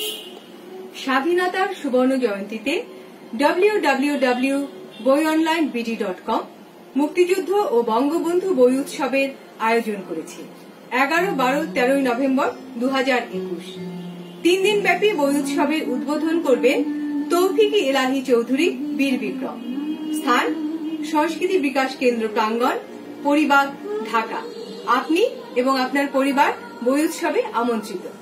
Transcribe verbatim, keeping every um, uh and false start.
স্বাধীনতার সুবর্ণ জয়ন্তীতে ডব্লিউ ডব্লিউ ডব্লিউ ডট বই অনলাইন বিডি ডট কম মুক্তিযুদ্ধ ও বঙ্গবন্ধু বই উৎসবের আয়োজন করেছে এগারো বারো তেরোই নভেম্বর দু হাজার একুশ। তিন দিন ব্যাপী বই উৎসবের উদ্বোধন করবেন তৌফিকি এলাহি চৌধুরী বীর বিক্রম। স্থান সংস্কৃতি বিকাশ কেন্দ্র প্রাঙ্গণ, পরিবার, ঢাকা। আপনি এবং আপনার পরিবার বই উৎসবে আমন্ত্রিত।